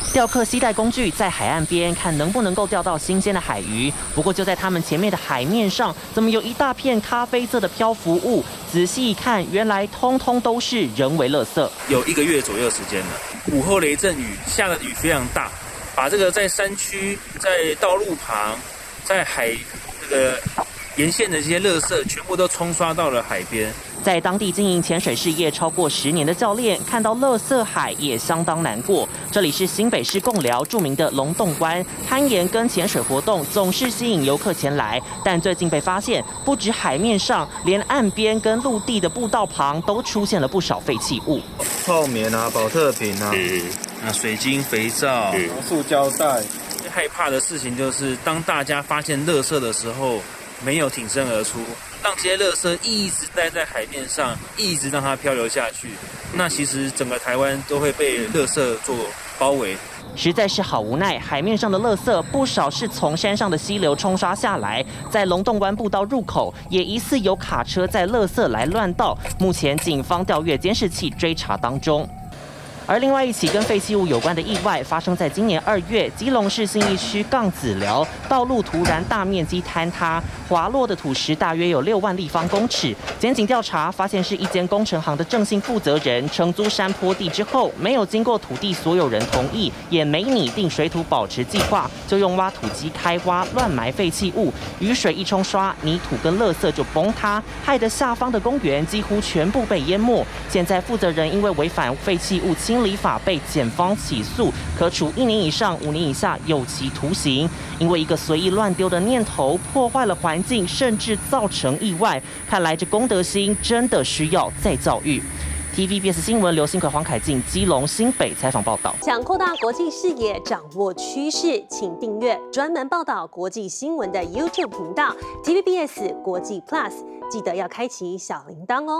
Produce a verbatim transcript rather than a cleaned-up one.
钓客携带工具在海岸边看能不能够钓到新鲜的海鱼。不过就在他们前面的海面上，怎么有一大片咖啡色的漂浮物？仔细一看，原来通通都是人为垃圾。 有一个月左右时间了，午后雷阵雨下的雨非常大，把这个在山区、在道路旁、在海这个沿线的这些垃圾，全部都冲刷到了海边。 在当地经营潜水事业超过十年的教练，看到垃圾海也相当难过。这里是新北市贡寮著名的龙洞湾，攀岩跟潜水活动总是吸引游客前来。但最近被发现，不止海面上，连岸边跟陆地的步道旁都出现了不少废弃物， 泡棉啊、保特瓶啊， 嗯，那水晶、肥皂、 嗯、塑胶袋。 最害怕的事情就是，当大家发现垃圾的时候，没有挺身而出。 让这些垃圾一直待在海面上，一直让它漂流下去，那其实整个台湾都会被垃圾做包围。 实在是好无奈，海面上的垃圾不少是从山上的溪流冲刷下来，在龙洞湾步道入口也疑似有卡车载垃圾来乱倒。目前警方调阅监视器追查当中。 而另外一起跟废弃物有关的意外，发生在今年二月，基隆市信义区杠子寮道路突然大面积坍塌，滑落的土石大约有六万立方公尺。检警调查发现，是一间工程行的郑姓负责人承租山坡地之后，没有经过土地所有人同意，也没拟定水土保持计划，就用挖土机开挖乱埋废弃物，雨水一冲刷，泥土跟垃圾就崩塌，害得下方的公园几乎全部被淹没。现在负责人因为违反废弃物清 理法被检方起诉，可处一年以上五年以下有期徒刑。因为一个随意乱丢的念头，破坏了环境，甚至造成意外。看来这公德心真的需要再教育。T V B S 新闻刘新奎、黄凯进基隆新北采访报道。 想扩大国际视野，掌握趋势，请订阅专门报道国际新闻的 YouTube 频道 T V B S 国际 Plus， 记得要开启小铃铛哦。